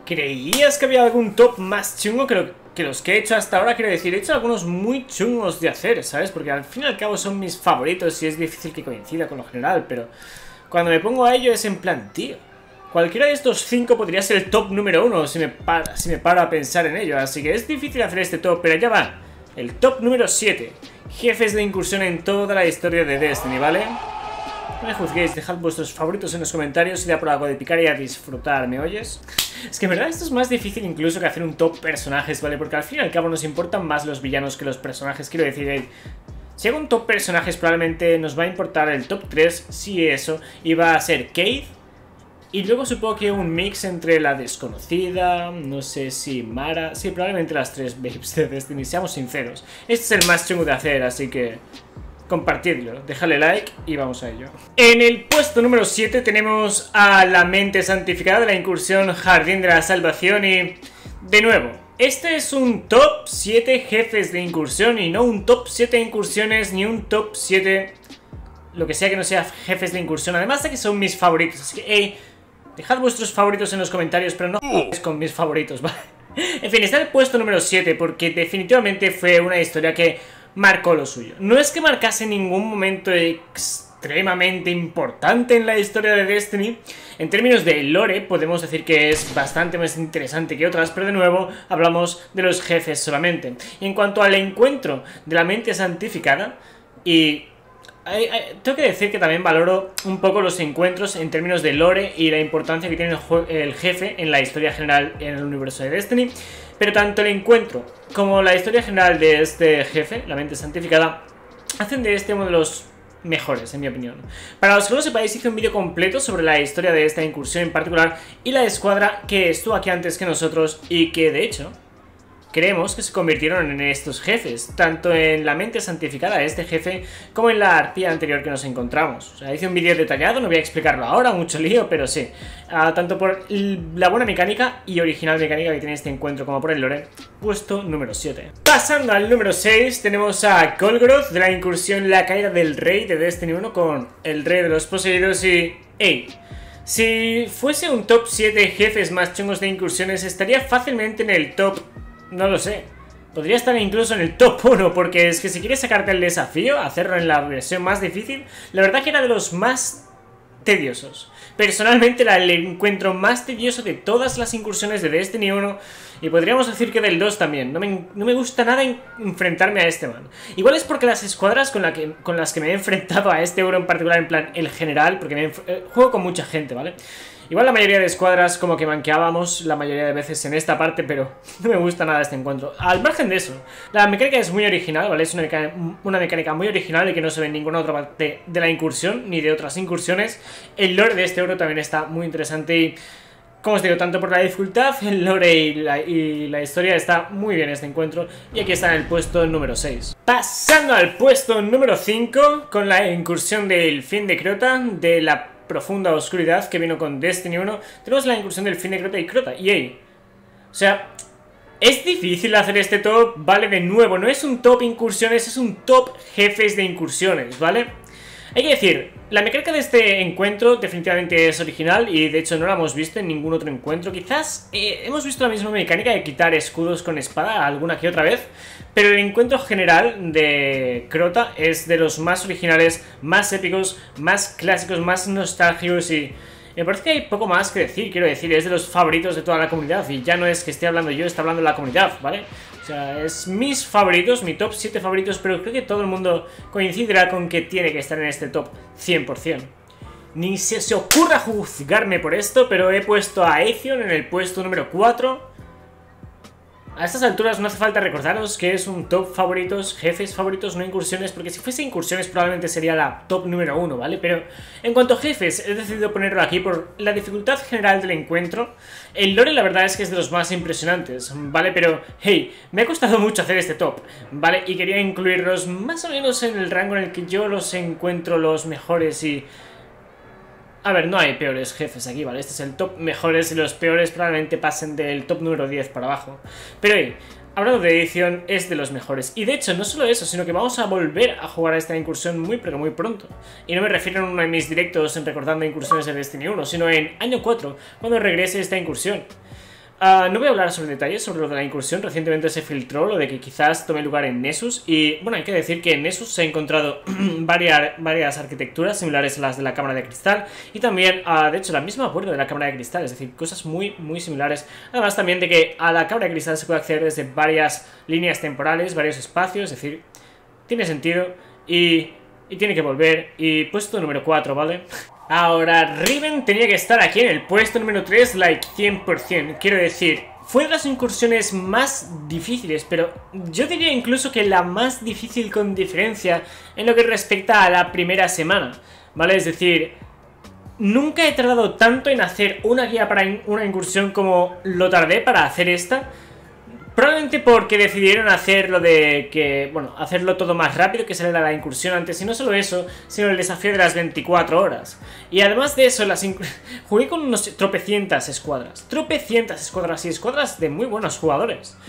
¿Creías que había algún top más chungo que los que he hecho hasta ahora? Quiero decir, he hecho algunos muy chungos de hacer, ¿sabes? Porque al fin y al cabo son mis favoritos y es difícil que coincida con lo general, pero cuando me pongo a ello es en plan, tío, cualquiera de estos 5 podría ser el top número 1 si me paro a pensar en ello, así que es difícil hacer este top, pero ya va. El top número 7, jefes de incursión en toda la historia de Destiny, ¿vale? No me juzguéis, dejad vuestros favoritos en los comentarios y da por algo de picar y a disfrutar, ¿me oyes? Es que en verdad esto es más difícil incluso que hacer un top personajes, ¿vale? Porque al fin y al cabo nos importan más los villanos que los personajes, quiero decir, si hago un top personajes probablemente nos va a importar el top 3, si eso, y va a ser Cayde, y luego supongo que un mix entre la desconocida, no sé si Mara, sí, probablemente las 3 babes de Destiny, seamos sinceros. Este es el más chungo de hacer, así que compartidlo, dejadle like y vamos a ello. En el puesto número 7 tenemos a la mente santificada de la incursión Jardín de la Salvación y, de nuevo, este es un top 7 jefes de incursión y no un top 7 incursiones ni un top 7 lo que sea que no sea jefes de incursión, además de que son mis favoritos, así que, dejad vuestros favoritos en los comentarios, pero no es con mis favoritos, ¿vale? En fin, está en el puesto número 7 porque definitivamente fue una historia que marcó lo suyo. No es que marcase ningún momento extremadamente importante en la historia de Destiny. En términos de lore podemos decir que es bastante más interesante que otras, pero de nuevo hablamos de los jefes solamente. Y en cuanto al encuentro de la mente santificada, y tengo que decir que también valoro un poco los encuentros en términos de lore y la importancia que tiene el jefe en la historia general en el universo de Destiny. Pero tanto el encuentro como la historia general de este jefe, la mente santificada, hacen de este uno de los mejores, en mi opinión. Para los que no lo sepáis, hice un vídeo completo sobre la historia de esta incursión en particular y la escuadra que estuvo aquí antes que nosotros y que, de hecho, creemos que se convirtieron en estos jefes, tanto en la mente santificada de este jefe como en la arpía anterior que nos encontramos. O sea, hice un vídeo detallado, no voy a explicarlo ahora, mucho lío, pero sí. Tanto por la buena mecánica y original mecánica que tiene este encuentro como por el lore. Puesto número 7. Pasando al número 6, tenemos a Golgoroth de la incursión La Caída del Rey de Destiny 1 con el Rey de los Poseídos y... ¡Ey! Si fuese un top 7 jefes más chungos de incursiones, estaría fácilmente en el top... No lo sé. Podría estar incluso en el top 1, porque es que si quieres sacarte el desafío, hacerlo en la versión más difícil, la verdad que era de los más tediosos. Personalmente era el encuentro más tedioso de todas las incursiones de Destiny 1, y podríamos decir que del 2 también. No me gusta nada enfrentarme a este man. Igual es porque las escuadras con las que me he enfrentado a este euro en particular, en plan el general, porque juego con mucha gente, ¿vale? Igual la mayoría de escuadras como que manqueábamos la mayoría de veces en esta parte, pero no me gusta nada este encuentro. Al margen de eso, la mecánica es muy original, ¿vale? Es una mecánica muy original y que no se ve en ninguna otra parte de la incursión, ni de otras incursiones. El lore de este euro también está muy interesante y, como os digo, tanto por la dificultad, el lore y la historia está muy bien este encuentro. Y aquí está en el puesto número 6. Pasando al puesto número 5, con la incursión del fin de Crota, de la profunda oscuridad que vino con Destiny 1, tenemos la incursión del fin de Crota y Crota. Y hey, o sea, es difícil hacer este top, ¿vale? De nuevo, no es un top incursiones, es un top jefes de incursiones, ¿vale? Hay que decir, la mecánica de este encuentro definitivamente es original y de hecho no la hemos visto en ningún otro encuentro. Quizás hemos visto la misma mecánica de quitar escudos con espada alguna que otra vez, pero el encuentro general de Crota es de los más originales, más épicos, más clásicos, más nostálgicos y... me parece que hay poco más que decir, quiero decir, es de los favoritos de toda la comunidad y ya no es que esté hablando yo, está hablando la comunidad, ¿vale? O sea, es mis favoritos, mi top 7 favoritos, pero creo que todo el mundo coincidirá con que tiene que estar en este top 100%. Ni se os ocurra juzgarme por esto, pero he puesto a Aethion en el puesto número 4. A estas alturas no hace falta recordaros que es un top favoritos, jefes favoritos, no incursiones, porque si fuese incursiones probablemente sería la top número 1, ¿vale? Pero en cuanto a jefes, he decidido ponerlo aquí por la dificultad general del encuentro. El lore la verdad es que es de los más impresionantes, ¿vale? Pero, hey, me ha costado mucho hacer este top, ¿vale? Y quería incluirlos más o menos en el rango en el que yo los encuentro los mejores y... a ver, no hay peores jefes aquí, ¿vale? Este es el top mejores y los peores probablemente pasen del top número 10 para abajo. Pero hey, hablando de edición, es de los mejores. Y de hecho, no solo eso, sino que vamos a volver a jugar a esta incursión muy pero muy pronto. Y no me refiero a uno de mis directos en recordando incursiones de Destiny 1, sino en año 4, cuando regrese esta incursión. No voy a hablar sobre detalles sobre lo de la incursión. Recientemente se filtró lo de que quizás tome lugar en Nessus. Y bueno, hay que decir que en Nessus se han encontrado varias arquitecturas similares a las de la cámara de cristal. Y también, de hecho, la misma puerta de la cámara de cristal. Es decir, cosas muy similares. Además también de que a la cámara de cristal se puede acceder desde varias líneas temporales, varios espacios. Es decir, tiene sentido. Y tiene que volver. Y puesto número 4, ¿vale? Ahora, Riven tenía que estar aquí en el puesto número 3, like 100%. Quiero decir, fue de las incursiones más difíciles, pero yo diría incluso que la más difícil con diferencia en lo que respecta a la primera semana, ¿vale? Es decir, nunca he tardado tanto en hacer una guía para una incursión como lo tardé para hacer esta. Probablemente porque decidieron hacerlo de que, bueno, hacerlo todo más rápido, que saliera la incursión antes. Y no solo eso, sino el desafío de las 24 horas. Y además de eso, jugué con unos tropecientas escuadras. Tropecientas escuadras y escuadras de muy buenos jugadores.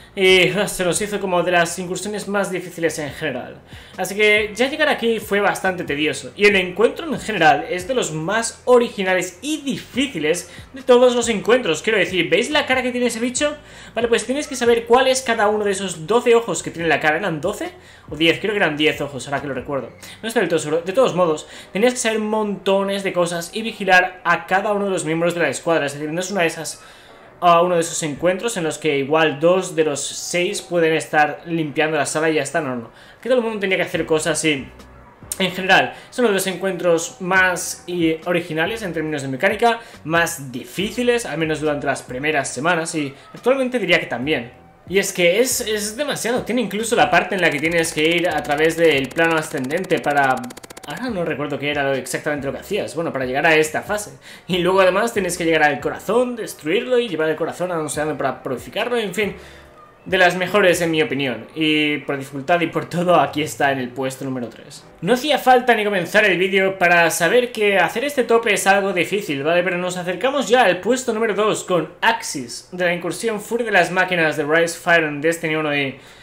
Y se nos hizo como de las incursiones más difíciles en general. Así que ya llegar aquí fue bastante tedioso. Y el encuentro en general es de los más originales y difíciles de todos los encuentros. Quiero decir, ¿veis la cara que tiene ese bicho? Vale, pues tienes que saber cuál es cada uno de esos 12 ojos que tiene la cara. ¿Eran 12? O 10, creo que eran 10 ojos, ahora que lo recuerdo. No estoy del todo seguro. De todos modos, tenías que saber montones de cosas y vigilar a cada uno de los miembros de la escuadra. Es decir, no es una de esas... uno de esos encuentros en los que igual 2 de los 6 pueden estar limpiando la sala y ya está. No. Que todo el mundo tenía que hacer cosas y... En general, es uno de los encuentros más originales en términos de mecánica, más difíciles, al menos durante las primeras semanas, y actualmente diría que también. Y es que es demasiado, tiene incluso la parte en la que tienes que ir a través del plano ascendente para... Ahora no recuerdo qué era exactamente lo que hacías, bueno, para llegar a esta fase. Y luego además tienes que llegar al corazón, destruirlo y llevar el corazón a no sé dónde para purificarlo, en fin... De las mejores en mi opinión, y por dificultad y por todo aquí está en el puesto número 3. No hacía falta ni comenzar el vídeo para saber que hacer este tope es algo difícil, ¿vale? Pero nos acercamos ya al puesto número 2 con Axis, de la incursión Furia de las Máquinas de Rise, Fire and Destiny 1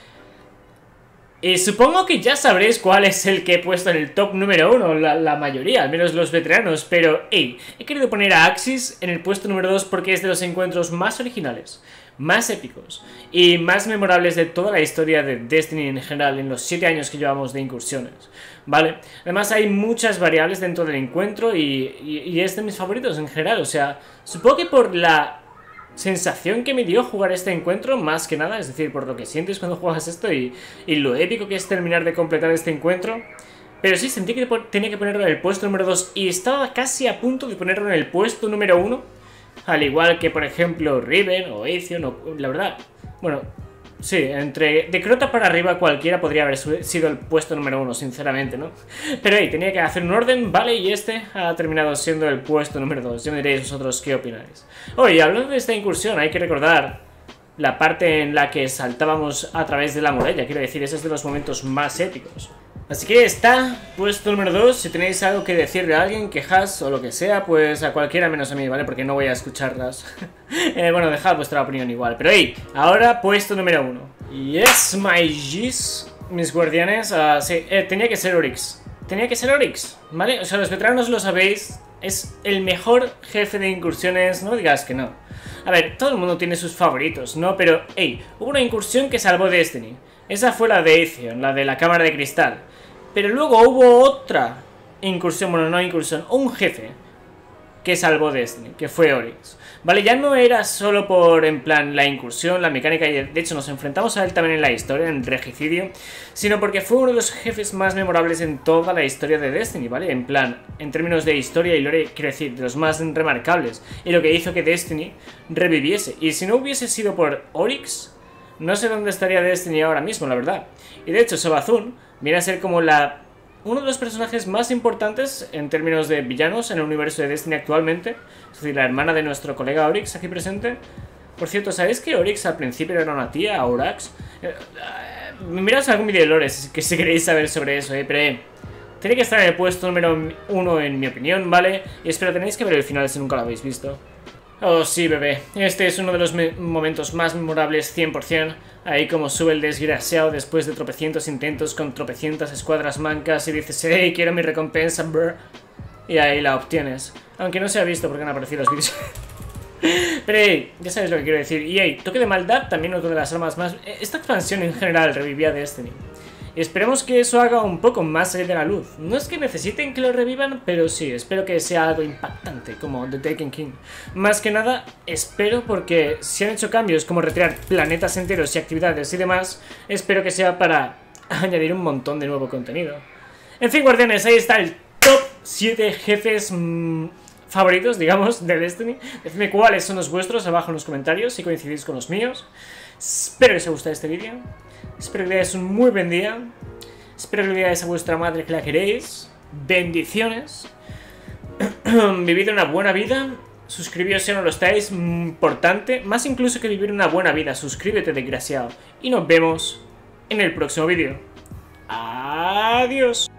y supongo que ya sabréis cuál es el que he puesto en el top número 1, la mayoría, al menos los veteranos, pero hey, he querido poner a Axis en el puesto número 2 porque es de los encuentros más originales, más épicos y más memorables de toda la historia de Destiny en general en los 7 años que llevamos de incursiones, ¿vale? Además hay muchas variables dentro del encuentro y es de mis favoritos en general, o sea, supongo que por la sensación que me dio jugar este encuentro, más que nada, es decir, por lo que sientes cuando juegas esto y lo épico que es terminar de completar este encuentro. Pero sí, sentí que tenía que ponerlo en el puesto número 2 y estaba casi a punto de ponerlo en el puesto número 1, al igual que, por ejemplo, Riven o Aethion, la verdad, bueno, sí, de Crota para arriba cualquiera podría haber sido el puesto número 1, sinceramente, ¿no? Pero ahí, tenía que hacer un orden, ¿vale? Y este ha terminado siendo el puesto número 2. Ya me diréis vosotros qué opináis. Oye, hablando de esta incursión, hay que recordar la parte en la que saltábamos a través de la muralla. Quiero decir, ese es de los momentos más épicos. Así que está, puesto número 2, si tenéis algo que decirle a alguien, quejas o lo que sea, pues a cualquiera menos a mí, ¿vale? Porque no voy a escucharlas. Bueno, dejad vuestra opinión igual. Pero hey, ahora puesto número 1. Yes, my G's, mis guardianes, sí, tenía que ser Oryx. Tenía que ser Oryx, ¿vale? O sea, los veteranos lo sabéis, es el mejor jefe de incursiones, no digas que no. A ver, todo el mundo tiene sus favoritos, ¿no? Pero, hey, hubo una incursión que salvó Destiny. Esa fue la de Aethion, la de la cámara de cristal. Pero luego hubo otra incursión, bueno, no incursión, un jefe que salvó Destiny, que fue Oryx. Vale, ya no era solo por, en plan, la incursión, la mecánica, y de hecho nos enfrentamos a él también en la historia, en Regicidio, sino porque fue uno de los jefes más memorables en toda la historia de Destiny, ¿vale? En plan, en términos de historia y lore, quiero decir, de los más remarcables, y lo que hizo que Destiny reviviese. Y si no hubiese sido por Oryx, no sé dónde estaría Destiny ahora mismo, la verdad. Y de hecho, Savathûn viene a ser como uno de los personajes más importantes en términos de villanos en el universo de Destiny actualmente. Es decir, la hermana de nuestro colega Oryx aquí presente. Por cierto, ¿sabéis que Oryx al principio era una tía, Aurax? Mirad algún vídeo de lore si queréis saber sobre eso, pero tiene que estar en el puesto número 1 en mi opinión, ¿vale? Y espero tenéis que ver el final si nunca lo habéis visto. Oh sí, bebé, este es uno de los momentos más memorables 100%. Ahí como sube el desgraciado después de tropecientos intentos con tropecientas escuadras mancas y dices, hey, quiero mi recompensa, brr. Y ahí la obtienes. Aunque no se ha visto porque han aparecido los vídeos. Pero hey, ya sabes lo que quiero decir. Y hey, toque de maldad, también otro de las armas más... Esta expansión en general revivía Destiny. Y esperemos que eso haga un poco más salir de la luz. No es que necesiten que lo revivan, pero sí, espero que sea algo impactante, como The Taken King. Más que nada, espero porque si han hecho cambios como retirar planetas enteros y actividades y demás, espero que sea para añadir un montón de nuevo contenido. En fin, guardianes, ahí está el top 7 jefes favoritos, digamos, de Destiny. Decidme cuáles son los vuestros abajo en los comentarios, si coincidís con los míos. Espero que os haya gustado este vídeo. Espero que tengáis un muy buen día. Espero que le digáis a vuestra madre que la queréis. Bendiciones. Vivid una buena vida. Suscribíos si no lo estáis, importante. Más incluso que vivir una buena vida. Suscríbete, desgraciado. Y nos vemos en el próximo vídeo. Adiós.